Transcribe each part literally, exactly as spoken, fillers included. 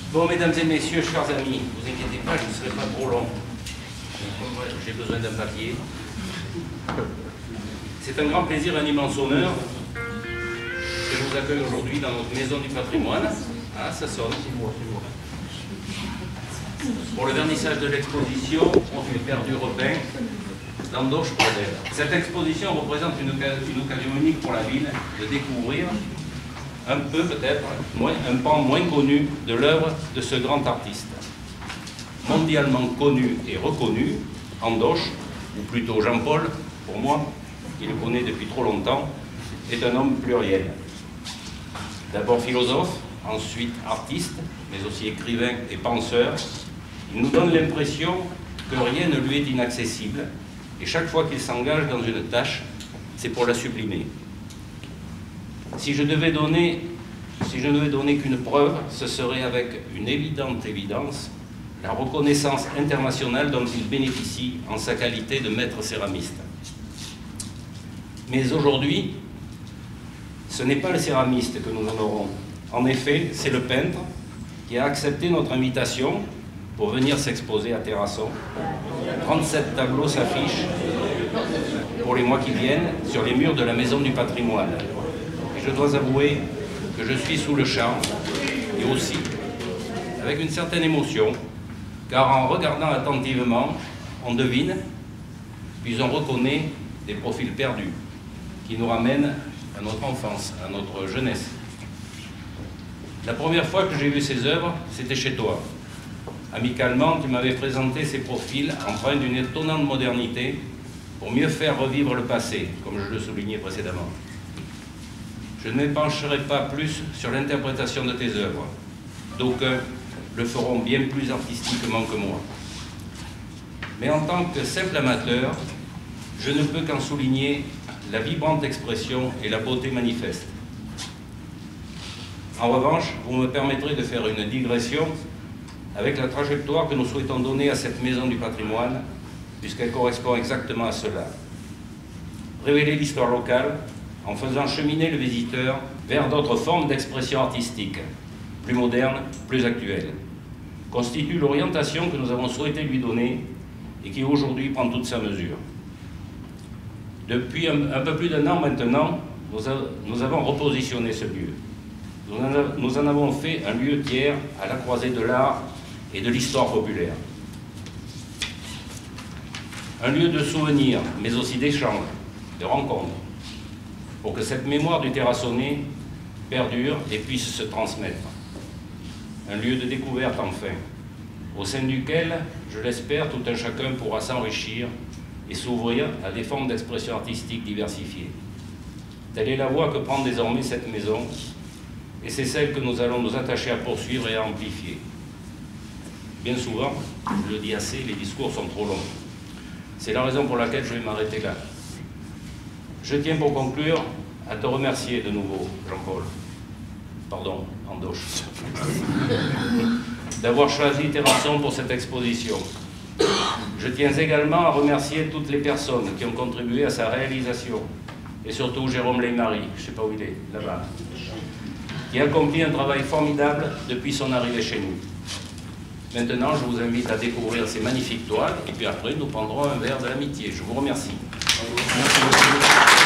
Bon, mesdames et messieurs, chers amis, ne vous inquiétez pas, je ne serai pas trop long. J'ai besoin d'un papier. C'est un grand plaisir, un immense honneur que je vous accueille aujourd'hui dans notre maison du patrimoine. Ah, ça sonne. Pour le vernissage de l'exposition, on fait perdu repeint d'Andoche Pradel. Cette exposition représente une, une occasion unique pour la ville de découvrir un peu peut-être un pan moins connu de l'œuvre de ce grand artiste. Mondialement connu et reconnu, Andoche, ou plutôt Jean-Paul, pour moi, qui le connaît depuis trop longtemps, est un homme pluriel. D'abord philosophe, ensuite artiste, mais aussi écrivain et penseur. Il nous donne l'impression que rien ne lui est inaccessible, et chaque fois qu'il s'engage dans une tâche, c'est pour la sublimer. Si je devais donner, si je ne devais donner qu'une preuve, ce serait avec une évidente évidence la reconnaissance internationale dont il bénéficie en sa qualité de maître céramiste. Mais aujourd'hui, ce n'est pas le céramiste que nous honorons. En effet, c'est le peintre qui a accepté notre invitation pour venir s'exposer à Terrasson. trente-sept tableaux s'affichent pour les mois qui viennent sur les murs de la Maison du Patrimoine. Et je dois avouer que je suis sous le charme, et aussi avec une certaine émotion, car en regardant attentivement, on devine, puis on reconnaît des profils perdus qui nous ramènent à notre enfance, à notre jeunesse. La première fois que j'ai vu ces œuvres, c'était chez toi. Amicalement, tu m'avais présenté ces profils empreints d'une étonnante modernité pour mieux faire revivre le passé, comme je le soulignais précédemment. Je ne m'épancherai pas plus sur l'interprétation de tes œuvres. D'aucuns le feront bien plus artistiquement que moi. Mais en tant que simple amateur, je ne peux qu'en souligner la vibrante expression et la beauté manifeste. En revanche, vous me permettrez de faire une digression avec la trajectoire que nous souhaitons donner à cette maison du patrimoine, puisqu'elle correspond exactement à cela. Révéler l'histoire locale en faisant cheminer le visiteur vers d'autres formes d'expression artistique, plus modernes, plus actuelles, constitue l'orientation que nous avons souhaité lui donner et qui aujourd'hui prend toute sa mesure. Depuis un, un peu plus d'un an maintenant, nous, a, nous avons repositionné ce lieu. Nous en, a, nous en avons fait un lieu tiers à la croisée de l'art et de l'histoire populaire. Un lieu de souvenirs, mais aussi d'échanges, de rencontres, pour que cette mémoire du Terrassonnais perdure et puisse se transmettre. Un lieu de découverte enfin, au sein duquel, je l'espère, tout un chacun pourra s'enrichir et s'ouvrir à des formes d'expression artistique diversifiées. Telle est la voie que prend désormais cette maison, et c'est celle que nous allons nous attacher à poursuivre et à amplifier. Bien souvent, je le dis assez, les discours sont trop longs. C'est la raison pour laquelle je vais m'arrêter là. Je tiens pour conclure à te remercier de nouveau, Jean-Paul, pardon, Andoche, d'avoir choisi Terrasson pour cette exposition. Je tiens également à remercier toutes les personnes qui ont contribué à sa réalisation, et surtout Jérôme Leymarie, je ne sais pas où il est, là-bas, qui a accompli un travail formidable depuis son arrivée chez nous. Maintenant, je vous invite à découvrir ces magnifiques toiles, et puis après, nous prendrons un verre de l'amitié. Je vous remercie. Merci beaucoup.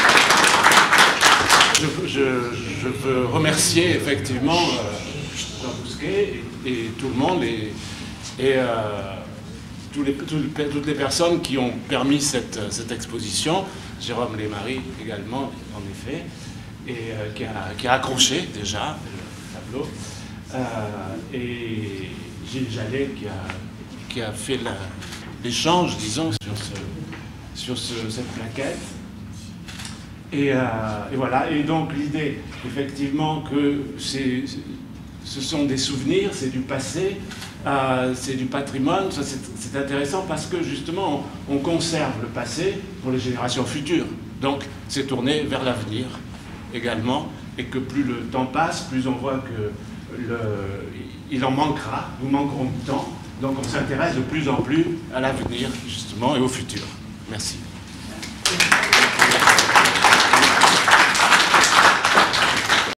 Je, je, je veux remercier effectivement euh, Jean Bousquet et, et tout le monde, et, et euh, tous les, tous les, toutes les personnes qui ont permis cette, cette exposition. Jérôme Leymarie également, en effet, et euh, qui, a, qui a accroché déjà le tableau. Euh, et Gilles Jallet qui a, qui a fait l'échange, disons, sur, ce, sur ce, cette plaquette. Et, euh, et voilà, et donc l'idée, effectivement, que ce sont des souvenirs, c'est du passé, euh, c'est du patrimoine, c'est intéressant parce que justement, on, on conserve le passé pour les générations futures. Donc, c'est tourné vers l'avenir également, et que plus le temps passe, plus on voit que le, il en manquera, nous manquerons de temps, donc on s'intéresse de plus en plus à l'avenir, justement, et au futur. Merci.